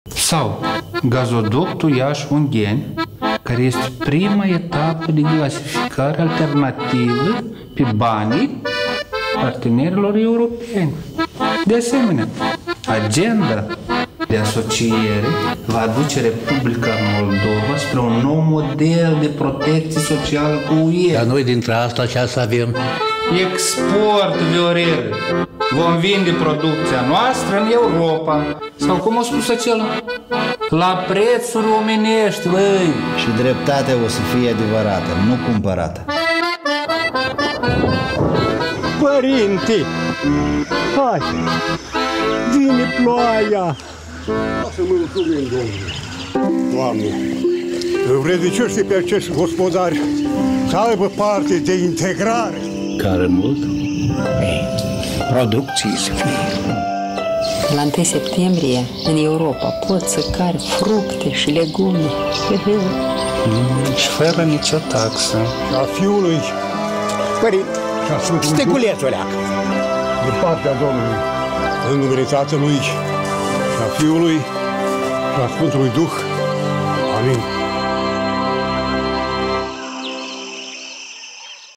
Sau gazoductul Iași-Ungheni, care este prima etapă de gasificare alternativă pe banii partenerilor europeni. De asemenea, agenda de asociere va aduce Republica Moldova spre un nou model de protecție socială cu UE. Dar noi dintre asta ce să avem? Export, Viorel. Vom vinde producția noastră în Europa. Sau cum a spus acela? La prețuri omenești, băi. Și dreptatea o să fie adevărată, nu cumpărată. Părinte, hai, vine ploaia. Să mă mulțumim, Domnule. Doamne, vrednicește pe acești gospodari să aibă parte de integrare. Care mult? Producții să fie. La 1 septembrie, în Europa, poți să cari fructe și legume. Și fără nicio taxă. Și a Fiului Părinte, și a Sfântului Duh, stegulețul ăla. din partea Domnului, în numele Tatălui și a Fiului și a Sfântului Duh. Amin.